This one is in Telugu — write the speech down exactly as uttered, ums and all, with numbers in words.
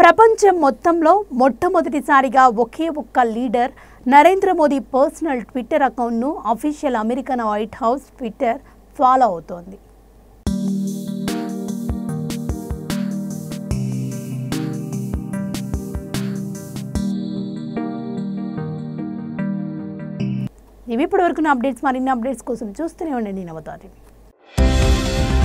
ప్రపంచం మొత్తంలో మొట్టమొదటిసారిగా ఒకే ఒక్క leader Narendra Modi personal Twitter అకౌంట్ను official American White House Twitter follow అవుతోంది. ఇవి ఇప్పటివరకు అప్డేట్స్. మరిన్ని అప్డేట్స్ కోసం చూస్తూనే ఉండండి నవతా టీవీ.